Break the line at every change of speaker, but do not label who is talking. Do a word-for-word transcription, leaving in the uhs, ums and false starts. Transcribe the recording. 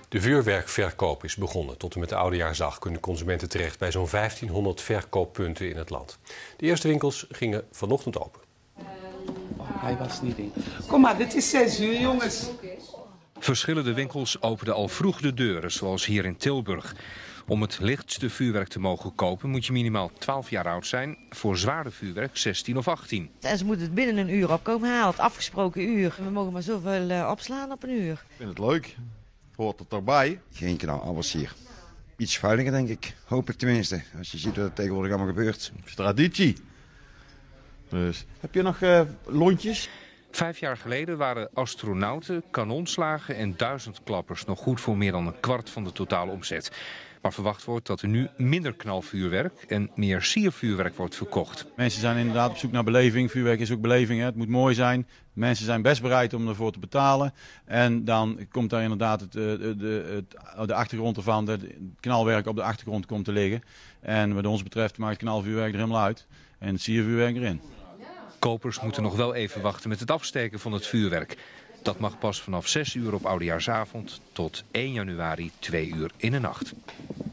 De vuurwerkverkoop is begonnen. Tot en met de Oudejaarsdag kunnen consumenten terecht bij zo'n vijftienhonderd verkooppunten in het land. De eerste winkels gingen vanochtend open.
Oh, hij was niet in. Kom maar, dit is zes uur, jongens.
Verschillende winkels openden al vroeg de deuren, zoals hier in Tilburg. Om het lichtste vuurwerk te mogen kopen moet je minimaal twaalf jaar oud zijn. Voor zwaarder vuurwerk zestien of achttien.
En ze moeten het binnen een uur opkomen halen, het afgesproken uur. We mogen maar zoveel uh, opslaan op een uur.
Ik vind het leuk. Hoort het erbij.
Geen kanaal, alles hier. Iets veiliger, denk ik. Hoop ik tenminste. Als je ziet wat er tegenwoordig allemaal gebeurt.
Het is traditie. Dus, heb je nog uh, lontjes?
Vijf jaar geleden waren astronauten, kanonslagen en duizendklappers nog goed voor meer dan een kwart van de totale omzet. Maar verwacht wordt dat er nu minder knalvuurwerk en meer siervuurwerk wordt verkocht.
Mensen zijn inderdaad op zoek naar beleving. Vuurwerk is ook beleving. Hè. Het moet mooi zijn. Mensen zijn best bereid om ervoor te betalen. En dan komt daar inderdaad het, de, de, het, de achtergrond ervan, het knalwerk op de achtergrond komt te liggen. En wat ons betreft maakt het knalvuurwerk er helemaal uit. En het siervuurwerk erin.
Kopers moeten nog wel even wachten met het afsteken van het vuurwerk. Dat mag pas vanaf zes uur op Oudejaarsavond tot één januari twee uur in de nacht.